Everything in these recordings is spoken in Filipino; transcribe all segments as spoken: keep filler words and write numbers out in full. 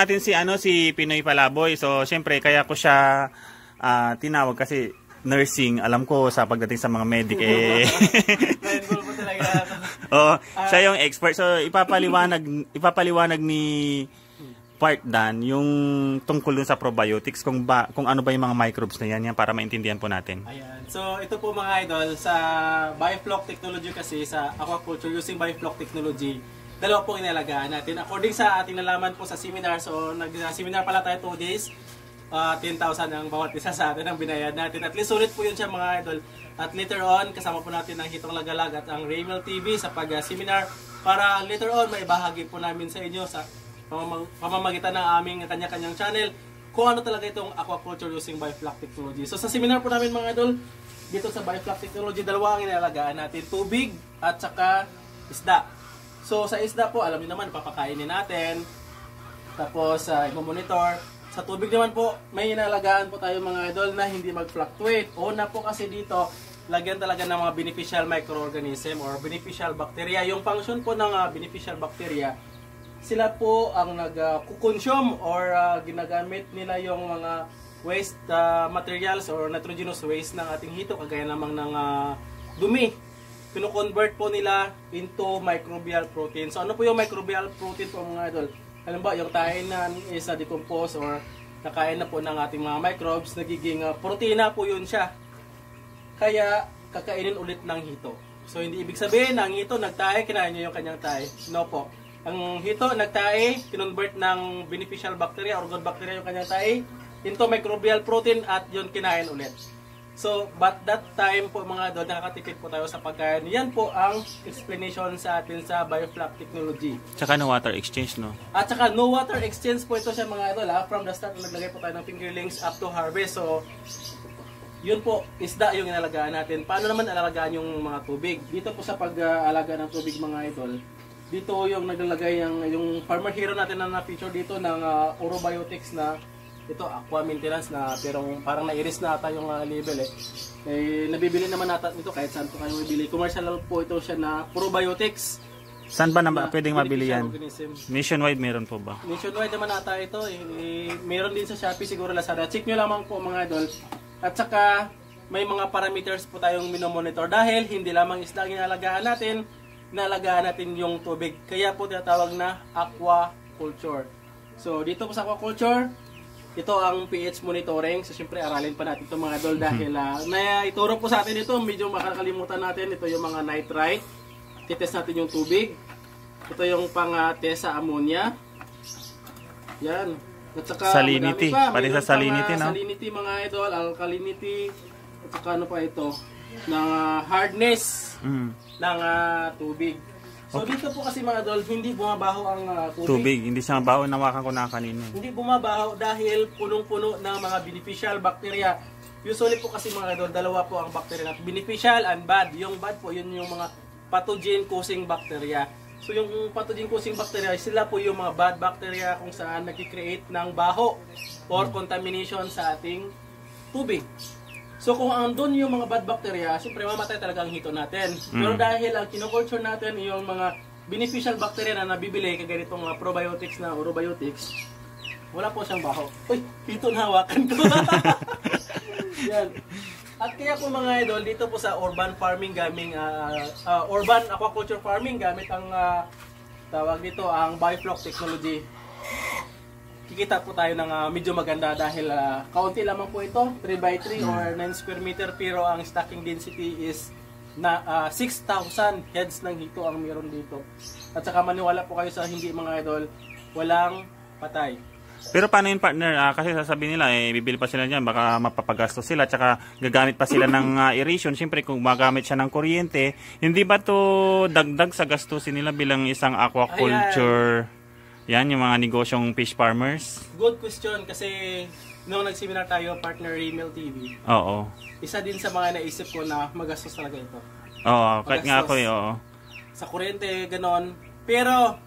Natin si ano si Pinoy Palaboy. So syempre kaya ko siya uh, tinawag kasi nursing, alam ko sa pagdating sa mga medic eh. Oh, siya yung expert. So ipapaliwanag ipapaliwanag ni Part Dan yung tungkol dun sa probiotics kung ba kung ano ba yung mga microbes na yan, yan para maintindihan po natin. Ayan. So ito po mga idol sa Biofloc technology kasi sa aquaculture using Biofloc technology. Dalawa po inalagaan natin. According sa ating nalaman po sa seminar, so nag-seminar pala tayo two days, uh, ten thousand ang bawat isa sa atin ang binayad natin. At least sulit po yun siya mga idol. At later on, kasama po natin ang Hitong Lagalag at ang Raymel T V sa pag-seminar para later on may bahagi po namin sa inyo sa pamamagitan ng aming kanya-kanyang channel kung ano talaga itong aquaculture using Biofloc technology. So sa seminar po namin mga idol, dito sa Biofloc technology, dalawa ang inalagaan natin, tubig at saka isda. So sa isda po, alam niyo naman, papakainin natin. Tapos uh, i-monitor. Sa tubig naman po, may inalagaan po tayo mga idol na hindi mag-fluctuate. Una po kasi dito, lagyan talaga ng mga beneficial microorganism or beneficial bacteria. Yung function po ng uh, beneficial bacteria, sila po ang nag-consume uh, or uh, ginagamit nila yung mga waste uh, materials or nitrogenous waste ng ating hito, kagaya namang ng uh, dumi. Kino-convert po nila into microbial protein. So ano po yung microbial protein po mga idol? Alam ba, yung kainan is na decompose or nakain na po ng ating mga microbes, nagiging uh, proteina po yun siya. Kaya kakainin ulit ng hito. So hindi ibig sabihin na ang hito nagtae, kinain niya yung kanyang tae. No po. Ang hito nagtae, kinonvert ng beneficial bacteria or good bacteria yung kanyang tae into microbial protein at yun kinain ulit. So, but that time po mga idol, nakakatipid po tayo sa pagkain. Yan po ang explanation sa atin sa Biofloc technology. Tsaka no water exchange, no? At tsaka no water exchange po ito siya mga idol. Ha? From the start, naglagay po tayo ng fingerlings up to harvest. So, yun po, isda yung inalagaan natin. Paano naman alagaan yung mga tubig? Dito po sa pag-alaga ng tubig mga idol, dito yung naglalagay yung, yung farmer hero natin na na-feature dito ng uh, Orobiotics na ito, aqua maintenance na pero parang na-iris na ata yung uh, label eh. Eh. Nabibili naman nata ito kahit saan po kayo mabili. Commercial po ito siya na probiotics. Saan ba na, na pwedeng mabili yan? Organism. Nationwide meron po ba? Nationwide naman ata ito. Eh. Eh, meron din sa Shopee, siguro Lazada. Check nyo lamang po mga idol. At saka may mga parameters po tayong minomonitor dahil hindi lamang isda ang inalagaan natin, inalagaan natin yung tubig. Kaya po tinatawag na aquaculture. So dito po sa aquaculture, ito ang pH monitoring. So syempre aralin pa natin ito mga idol dahil uh, na ituro po sa atin ito, medyo makakalimutan natin. Ito yung mga nitrite. Titest natin yung tubig. Ito yung pang-test uh, sa ammonia. Yan. At saka salinity. Pari sa salinity, no? Salinity mga idol, alkalinity. At saka ano pa ito? Ng uh, hardness mm. ng uh, tubig. So okay. Dito po kasi mga idol, hindi bumabaho ang uh, tubig. Tubig, hindi siya mabaho, nawakan ko na kanina. Hindi bumabaho dahil punong-puno ng mga beneficial bacteria. Usually po kasi mga idol, dalawa po ang bacteria natin. Beneficial and bad. Yung bad po, yun yung mga pathogen causing bacteria. So yung pathogen causing bacteria, sila po yung mga bad bacteria kung saan nag-create ng baho or contamination sa ating tubig. So kung andun yung mga bad bacteria, siyempre mamatay talaga ang hito natin. Mm. Pero dahil ang kinoculture natin yung mga beneficial bacteria na nabibili, kagaya itong uh, probiotics na orobiotics, wala po siyang baho. Uy, hito na hawakan ko. Yan. At kaya po mga idol, dito po sa urban farming gaming, uh, uh, urban aquaculture farming gamit ang uh, tawag dito, ang Biofloc technology. Kikita po tayo ng uh, medyo maganda dahil uh, kaunti lamang po ito, three by three or nine square meter, pero ang stocking density is na uh, six thousand heads ng hito ang meron dito. At saka maniwala po kayo sa hindi mga idol, walang patay. Pero paano yun partner? Uh, kasi sasabihin nila, eh, bibili pa sila dyan, baka mapapagastos sila, tsaka gagamit pa sila ng uh, aeration. Siyempre kung magamit siya ng kuryente, hindi ba to dagdag sa gastusin nila bilang isang aquaculture? Ayan. Yan, yung mga negosyong fish farmers. Good question kasi nung nagseminar tayo, partner Raymel T V. Oo. Isa din sa mga naisip ko na magastos talaga ito. Oo, kahit nga ako eh, oo. Sa kuryente, ganon. Pero,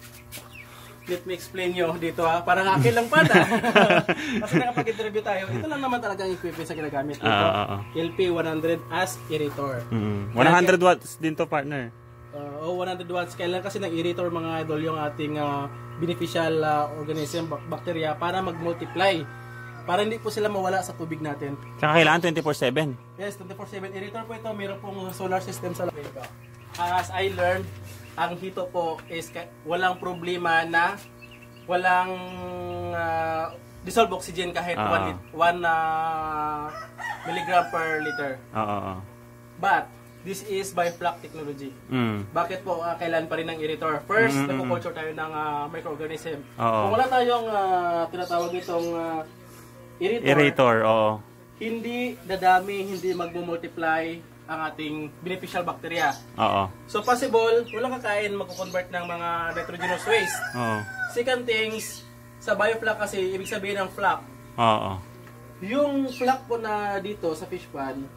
let me explain nyo dito ha. Parang akin lang pata. Kasi nakapag-interview tayo, ito lang naman talagang equipment sa ginagamit. Ito, uh, uh, uh. L P one hundred as aerator. Mm. one hundred watts din to partner. uh, o one hundred watts. Kailan kasi nag-irritor mga idol yung ating uh, beneficial uh, organism, bak- bacteria, para mag-multiply. Para hindi po sila mawala sa tubig natin. Saka kailangan twenty-four seven. Yes, twenty-four seven irritor po ito. Meron pong solar system sa loob. As I learned, ang hito po is ka- walang problema na walang uh, dissolved oxygen kahit Ah. one uh, milligram per liter. Oo, oo. But, this is bioflak technology. Mm. Bakit po uh, kailan pa rin ng irritor? First, Mm, mm, nagpo-culture tayo ng uh, microorganism. Oo. Kung wala tayong uh, tinatawag itong uh, irritor, Irritor, oo. hindi dadami, hindi magmo-multiply ang ating beneficial bacteria. Oo. So possible, walang kakain magko-convert ng mga nitrogenous waste. Oo. Second things, sa bioflak kasi, ibig sabihin ng flak, Oo. yung flak po na dito sa fish pond,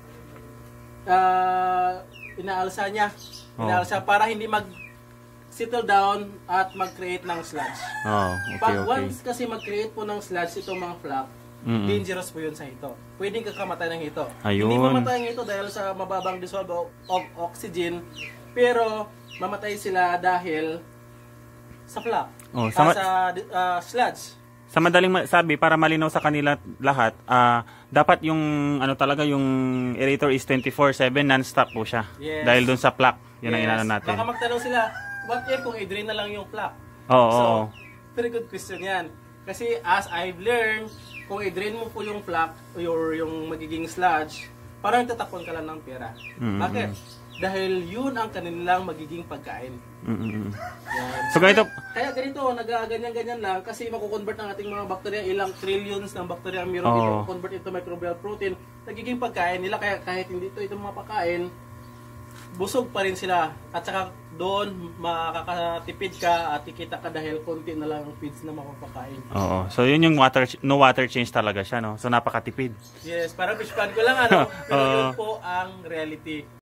uh, inaalsa niya. Oh. Inaalsa para hindi mag settle down at mag-create ng sludge. Oo. Okay, Pag okay. once kasi mag-create po ng sludge itong mga flak, Mm-mm. dangerous po yun sa hito. Pwedeng kakamatay ng hito. Ayun. Hindi mamatay ng hito dahil sa mababang dissolve of, of oxygen, pero mamatay sila dahil sa flak. Oh, Ah, sama- sa uh, sludge. Sa madaling ma- sabi, para malinaw sa kanila lahat, ah dapat yung ano talaga yung aerator is twenty-four seven non-stop po siya. Yes. Dahil doon sa plug, yun ang Yes. inano natin. Baka magtanong sila, what if kung i-drain na lang yung flak? Oo, So, oo. very good question yan. Kasi as I've learned, kung i-drain mo po yung flak or yung magiging sludge, parang tatakpan ka lang ng pera. Mm-mm. Bakit? Dahil yun ang kanilang magiging pagkain. Mm-mm. Yan. So, ganito- Kaya, kaya ganito, nagaganyan-ganyan lang kasi makukonvert ng ating mga bakterya, ilang trillions ng bakterya ang meron Oo. dito, convert into microbial protein, nagiging pagkain nila, kaya kahit hindi ito itong mga pagkain, busog pa rin sila. At saka doon, makakatipid ka at kikita ka dahil konti na lang ang feeds na makapakain. Oo. So, yun yung water, no water change talaga siya, no? So, napakatipid. Yes, parang fish pan ko lang ano, pero Oo. yun po ang reality.